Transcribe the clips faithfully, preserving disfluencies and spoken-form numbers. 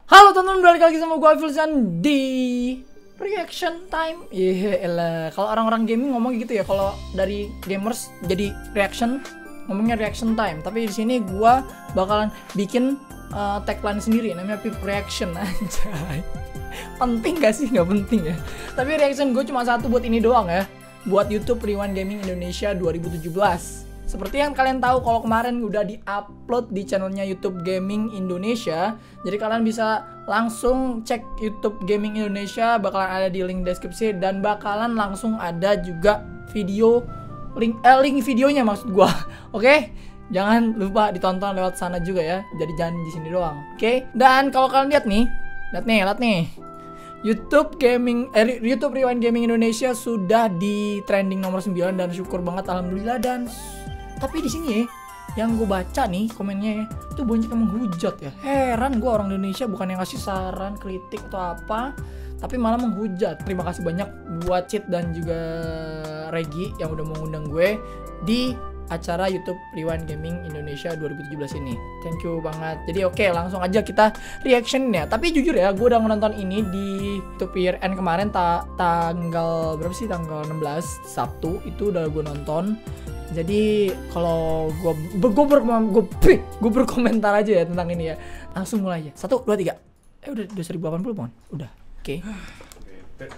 Halo teman-teman, balik lagi sama gue Filsan di reaction time. Iya elah, kalau orang-orang gaming ngomong gitu ya, kalau dari gamers jadi reaction, ngomongnya reaction time. Tapi di sini gue bakalan bikin uh, tagline sendiri, namanya Pip Reaction. Anjay, penting gak sih? Nggak penting ya. Tapi reaction gue cuma satu buat ini doang ya, buat YouTube Rewind Gaming Indonesia dua ribu tujuh belas. Seperti yang kalian tahu, kalau kemarin udah di-upload di channelnya YouTube Gaming Indonesia, jadi kalian bisa langsung cek YouTube Gaming Indonesia, bakalan ada di link deskripsi, dan bakalan langsung ada juga video link eh, link videonya maksud gua. Oke? Okay? Jangan lupa ditonton lewat sana juga ya. Jadi jangan di sini doang. Oke? Okay? Dan kalau kalian lihat nih, lihat nih, lihat nih. YouTube Gaming eh, YouTube Rewind Gaming Indonesia sudah di trending nomor sembilan, dan syukur banget alhamdulillah. Dan tapi di sini ya, yang gue baca nih komennya ya, itu banyak yang menghujat ya. Heran gue, orang Indonesia bukan yang ngasih saran, kritik atau apa, tapi malah menghujat. Terima kasih banyak buat Cid dan juga Regi yang udah mengundang gue di acara YouTube Rewind Gaming Indonesia dua ribu tujuh belas ini. Thank you banget. Jadi oke, okay, langsung aja kita reaction ya. Tapi jujur ya, gue udah nonton ini di YouTube Year End kemarin, ta tanggal berapa sih? Tanggal enam belas Sabtu itu udah gue nonton. Jadi kalau gue gue gue gue berkomentar aja ya tentang ini ya. Langsung mulai aja. Satu, dua, tiga. Eh udah udah seribu delapan puluh mohon. Udah. Oke. Okay.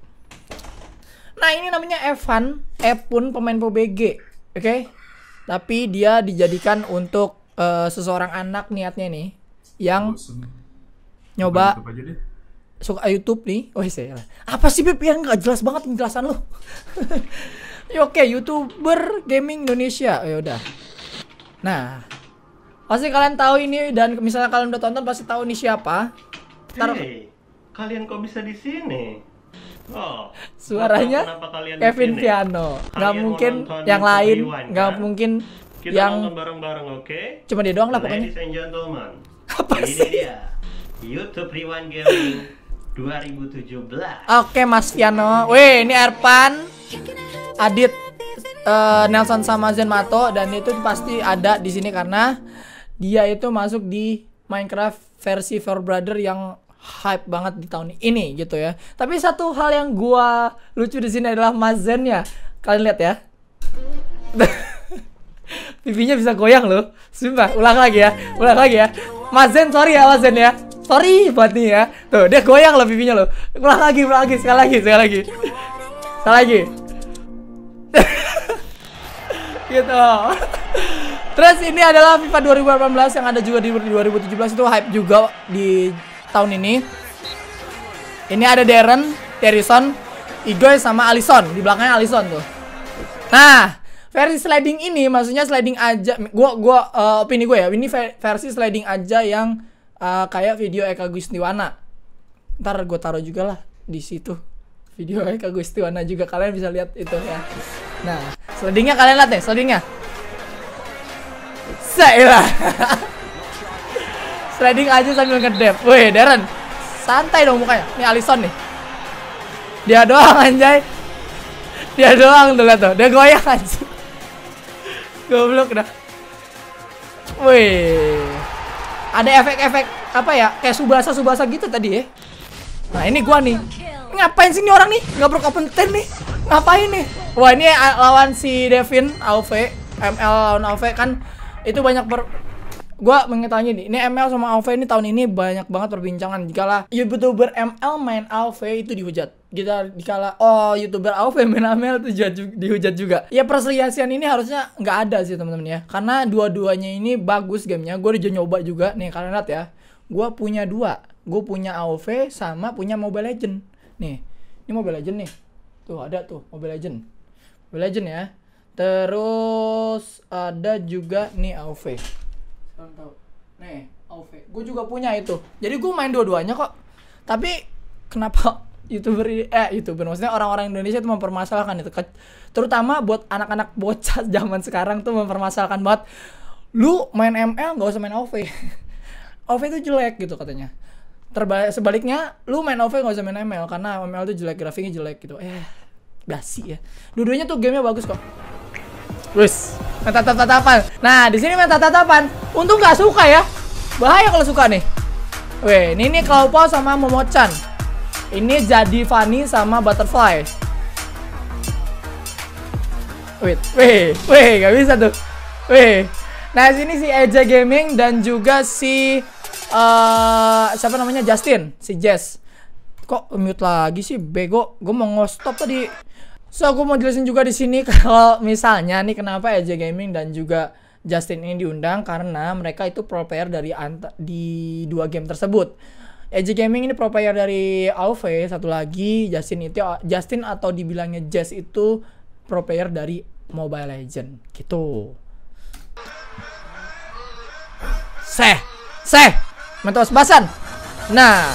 Nah, ini namanya Evan, Epun, pemain P U B G. Oke. Okay? Tapi dia dijadikan untuk uh, seseorang anak niatnya nih yang nyoba suka YouTube nih. Oh saya. Apa sih Beb, yang nggak jelas banget penjelasan lo? Ya, oke, okay, YouTuber gaming Indonesia. Ya udah. Nah, pasti kalian tahu ini, dan misalnya kalian udah tonton pasti tahu ini siapa. Ntar... Hey, kalian kok bisa di sini? Oh, suaranya Kevin Piano. Nggak mungkin yang lain, nggak kan? Mungkin kita yang nonton bareng-bareng, oke? Okay? Cuma dia doang lah pokoknya. Ladies and gentlemen, apa ini sih? dia YouTube Rewind Gaming dua ribu tujuh belas. Oke, okay, Mas Piano. Weh, ini Erpan, Adit, uh, Nelson sama Zenmato, dan itu pasti ada di sini karena dia itu masuk di Minecraft versi Four Brother yang hype banget di tahun ini gitu ya. Tapi satu hal yang gua lucu di sini adalah Mas Zen ya. Kalian lihat ya. Pipinya bisa goyang loh. Sumpah, ulang lagi ya. Ulang lagi ya. Mas Zen, sorry ya Mas Zen ya. Sorry buat nih ya. Tuh, dia goyang loh pipinya loh. Ulang lagi, ulang lagi, sekali lagi, sekali lagi. Sekali lagi. Gitu. Terus ini adalah FIFA dua ribu delapan belas yang ada juga di dua ribu tujuh belas, itu hype juga di tahun ini. Ini ada Darren, Terison, Igoy sama Alison. Di belakangnya Alison tuh. Nah, versi sliding ini maksudnya sliding aja. Gua gua uh, opini gue ya, ini versi sliding aja yang uh, kayak video Eka Gustiwana. Ntar gue taruh juga lah di situ. Video Eka Gustiwana juga, kalian bisa lihat itu ya. Nah, slidingnya kalian lihat nih, slidingnya. Saya sliding aja sambil ngedep. Wih, Darren, santai dong mukanya. Nih Alison nih. Dia doang anjay. Dia doang tuh, lihat tuh. Dia goyang aja. Goblok dah. Wih. Ada efek-efek apa ya? Kayak subasa-subasa gitu tadi ya. Nah, ini gua nih. Ngapain sih ini orang nih? Nggak berkompeten nih. Ngapain nih? Wah, ini lawan si Devin A O V, M L lawan A O V kan itu banyak ber... Gua mengetahui nih, ini M L sama A O V ini tahun ini banyak banget perbincangan. Jikalau YouTuber M L main A O V itu dihujat. Kita dikala oh YouTuber A O V main M L itu dihujat juga. Ya perselisihan ini harusnya nggak ada sih teman-teman ya. Karena dua-duanya ini bagus gamenya. Gue udah nyoba juga nih, kalian lihat ya. Gue punya dua. Gue punya A O V sama punya Mobile Legend. Nih, ini Mobile Legend nih. Tuh ada tuh Mobile Legend. Mobile Legend ya. Terus ada juga nih A O V. Tahu. Nih, A O V. Gue juga punya itu. Jadi gue main dua-duanya kok. Tapi kenapa YouTuber eh YouTuber maksudnya orang-orang Indonesia itu mempermasalahkan itu, terutama buat anak-anak bocah zaman sekarang tuh mempermasalahkan banget. Lu main M L nggak usah main A O V. A O V itu jelek gitu katanya. Terbalik sebaliknya, lu main A O V nggak usah main M L karena M L itu jelek, grafiknya jelek gitu. Eh, basi ya. Dua-duanya tuh gamenya bagus kok. Wis, main tatap-tatapan. Nah, di sini main tatap-tatapan. Untung nggak suka ya. Bahaya kalau suka nih. Weh, ini nih Clawpaw sama Momo-chan. Ini jadi Fanny sama Butterfly. Wait, weh, weh, gak bisa tuh. Weh. Nah, sini si Eja Gaming dan juga si uh, siapa namanya? Justin, si Jess. Kok mute lagi sih, bego? Gue mau nge-stop tadi. So, aku mau jelasin juga di sini kalau misalnya nih kenapa Eja Gaming dan juga Justin ini diundang karena mereka itu pro player dari di dua game tersebut. Eja Gaming ini pro player dari A O V, satu lagi Justin itu Justin atau dibilangnya Jess itu pro player dari Mobile Legend gitu. Seh, seh, mentos basan. Nah,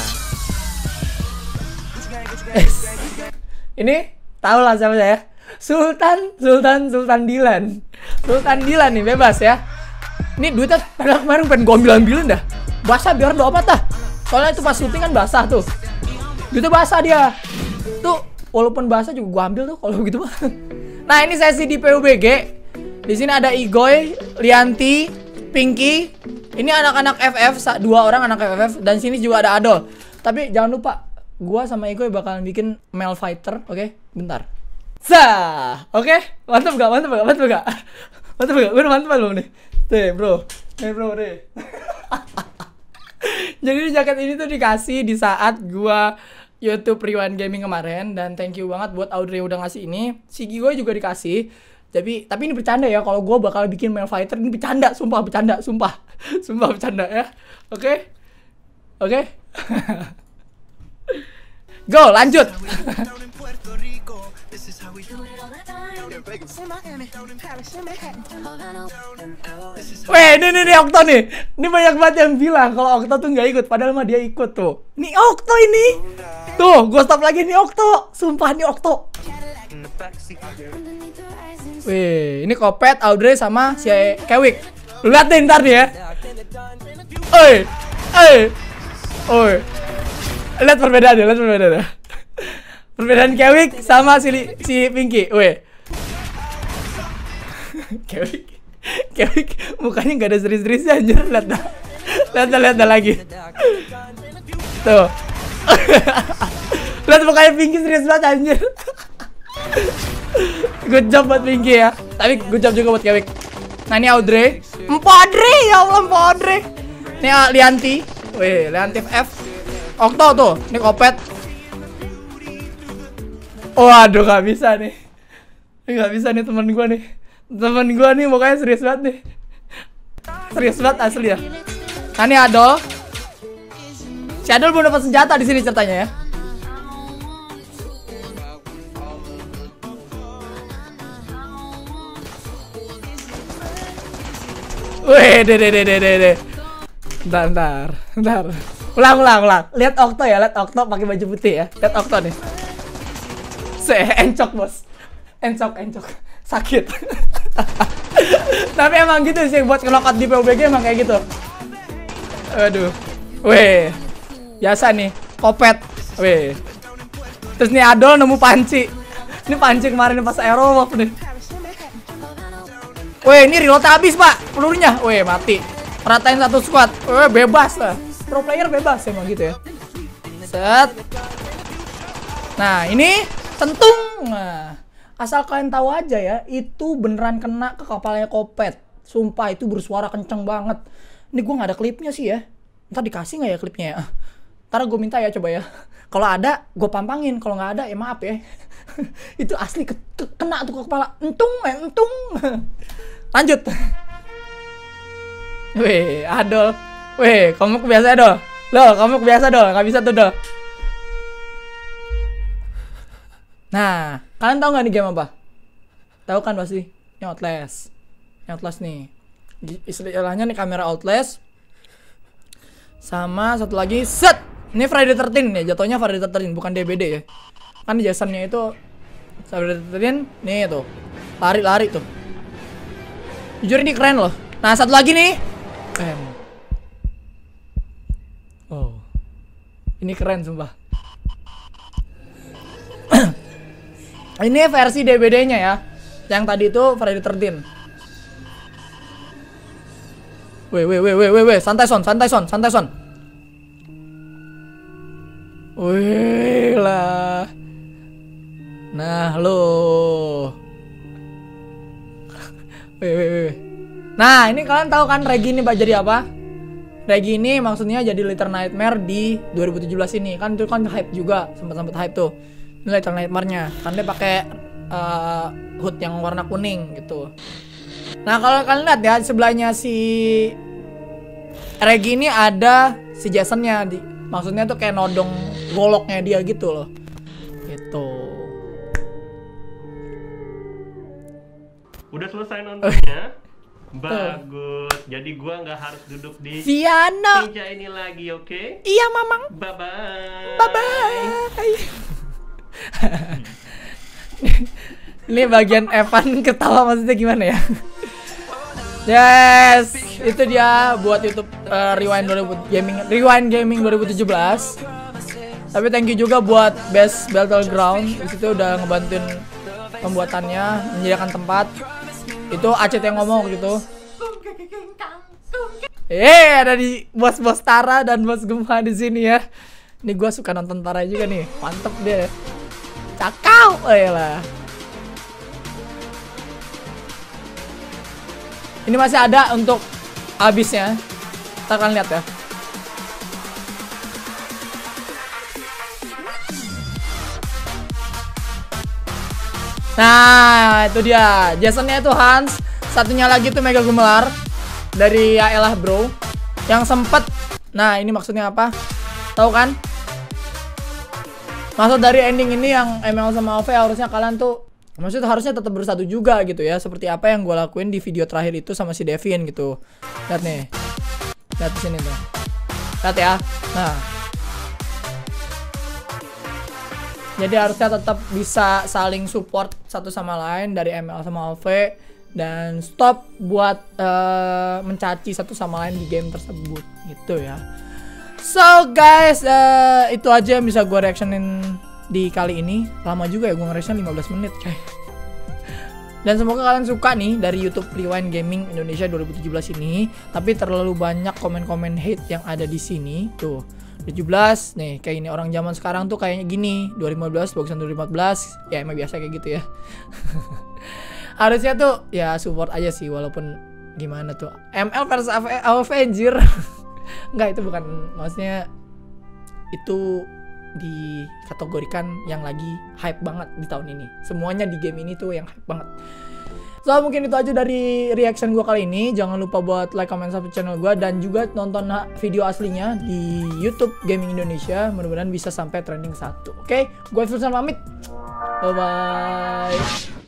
eh, ini tahu lah siapa saya. Sultan, Sultan, Sultan Dilan, Sultan Dilan nih bebas ya. Ini duitnya pada kemarin pengen gue ambil-ambilin dah. Basah biar doa apa tah? Soalnya itu pas syuting kan basah tuh. Duitnya basah dia. Tuh walaupun basah juga gue ambil tuh kalau begitu mah. Nah ini sesi di P U B G. Di sini ada Igoy, Lianti, Pinky. Ini anak-anak F F, dua orang anak F F dan sini juga ada Adol. Tapi jangan lupa, gua sama Igoy bakalan bikin male fighter, oke? Okay? Bentar. Sah, oke? Okay? Mantap gak? Mantap gak? Mantap gak? Mantap gak? Udah mantap belum nih? Tuh, bro. Nih, bro, nih. Jadi jaket ini tuh dikasih di saat gua YouTube Rewind Gaming kemarin dan thank you banget buat Audrey udah ngasih ini. Si Igoy juga dikasih. Tapi tapi ini bercanda ya, kalau gue bakal bikin male fighter ini bercanda, sumpah bercanda, sumpah. Sumpah bercanda ya. Oke? Okay? Oke? Okay? Go, lanjut. Weh, ini nih, nih Okto nih. Ini banyak banget yang bilang kalau Okto tuh nggak ikut, padahal mah dia ikut tuh. Nih Okto ini. Tuh, gue stop lagi nih Okto. Sumpah nih Okto. Wih, ini Kopet, Audrey sama si Kewik. Lu lihat deh ntar nih ya. Oi, oi, oi. Lihat perbedaan ya, lihat perbedaan ya. Perbedaan Kewik sama si si Pinky. Wih. Kewik, Kewik mukanya nggak ada serius-seriusnya anjir. Lihat dah, lihat dah, lihat dah lagi. Tuh. Lihat mukanya Pinky serius banget anjir. Good job buat Pinky ya. Tapi good job juga buat Kewik. Nah ini Audrey. Empo Audrey, ya Allah Empo Audrey. Ini uh, Lianti. Wih, Lianti F. Okto tuh, ini Kopet. Waduh, gak bisa nih. Gak bisa nih teman gua nih. Teman gua nih mukanya serius banget nih. Serius banget asli ya. Nah ini Adol. Si Adol belum dapat senjata di sini ceritanya ya. Wih, deh, deh, deh, deh, deh. Bentar, bentar, bentar. Ulang, ulang, ulang. Lihat Okto ya, lihat Okto pakai baju putih ya. Lihat Okto nih. Se, encok bos. Encok, encok. Sakit. Tapi emang gitu sih buat knockout di P U B G emang kayak gitu. Aduh. Wih. Biasa nih, Kopet. Wih. Terus nih Adol nemu panci. Ini panci kemarin pas Aerowolf nih. Weh, ini reload habis, Pak. Pelurunya. Weh, mati. Ratain satu squad. Weh, bebas lah. Pro player bebas emang gitu ya. Set. Nah, ini centung. Nah, asal kalian tahu aja ya, itu beneran kena ke kepalanya Kopet. Sumpah itu bersuara kenceng banget. Ini gue nggak ada klipnya sih ya. Ntar dikasih nggak ya klipnya ya? Ntar gue minta ya coba ya. Kalau ada, gue pampangin. Kalau nggak ada, ya maaf ya. Itu asli ke ke kena tuh ke kepala. Entung, eh, entung. Lanjut. Weh, Adol. Weh, kamu kebiasa Adol. Loh, kamu kebiasa Dol. Nggak bisa tuh Dol. Nah, kalian tahu nggak nih game apa? Tahu kan pasti? Ini Outlast. Ini Outlast nih. Istilahnya nih kamera Outlast. Sama satu lagi set. Ini Friday thirteen ya, jatuhnya Friday thirteen bukan D B D ya. Kan jasanya itu Friday thirteen nih tuh. Lari-lari tuh. Jujur ini keren loh. Nah, satu lagi nih. Keren. Oh. Ini keren sumpah. Ini versi D B D-nya ya. Yang tadi itu Friday thirteen. Weh, weh, weh, weh, weh, weh, santai son, santai son, santai son. Wih lah. Nah lo. Wih, wih, wih. Nah ini kalian tahu kan Regi ini bak jadi apa? Regi ini maksudnya jadi Little Nightmare di dua ribu tujuh belas ini. Kan itu kan hype juga, sempat-sempat hype tuh. Ini Little Nightmare-nya. Kan dia pakai uh, hood yang warna kuning gitu. Nah kalau kalian lihat ya sebelahnya si Regi ini ada si Jason-nya di, maksudnya tuh kayak nodong goloknya dia gitu loh. Gitu. Udah selesai nontonnya. Bagus. Jadi gua nggak harus duduk di Viana meja ini lagi, oke? Okay? Iya, Mamang. Bye bye. Bye bye. Ini bagian Evan ketawa maksudnya gimana ya? Yes, itu dia buat YouTube uh, Rewind dua ribu Gaming Rewind Gaming dua ribu tujuh belas. Tapi thank you juga buat Best Battleground. Di situ udah ngebantuin pembuatannya, menyediakan tempat. Itu A C T yang ngomong gitu. Eh, ada di bos-bos Tara dan bos Gemma di sini ya. Ini gua suka nonton Tara juga nih. Mantep dia. Cakau. Oh iyalah. Ini masih ada untuk habisnya. Kita akan lihat ya. Nah, itu dia. Jasonnya itu Hans. Satunya lagi tuh Mega Gumelar dari Ya Elah Bro. Yang sempet. Nah, ini maksudnya apa? Tahu kan? Maksud dari ending ini yang M L sama O V harusnya kalian tuh, maksudnya harusnya tetap bersatu juga gitu ya. Seperti apa yang gue lakuin di video terakhir itu sama si Devin gitu. Lihat nih. Lihat di sini tuh. Lihat ya. Nah. Jadi harusnya tetap bisa saling support satu sama lain dari M L sama O V dan stop buat uh, mencaci satu sama lain di game tersebut gitu ya. So guys, uh, itu aja yang bisa gue reactionin di kali ini. Lama juga ya gue nge-reaction lima belas menit coy. Dan semoga kalian suka nih dari YouTube Rewind Gaming Indonesia dua ribu tujuh belas ini. Tapi terlalu banyak komen-komen hate yang ada di sini tuh. tujuh belas nih kayak ini orang zaman sekarang tuh kayaknya gini. dua ribu lima belas bagusan dua ribu empat belas. Ya emang biasa kayak gitu ya. Harusnya tuh ya support aja sih walaupun gimana tuh. M L versus A W P anjir. Enggak, itu bukan, maksudnya itu dikategorikan yang lagi hype banget di tahun ini. Semuanya di game ini tuh yang hype banget. So mungkin itu aja dari reaction gue kali ini. Jangan lupa buat like, comment, subscribe channel gue. Dan juga nonton video aslinya di YouTube Gaming Indonesia. Mudah-mudahan bisa sampai trending satu. Oke, okay? Gue Firsan pamit. Bye-bye.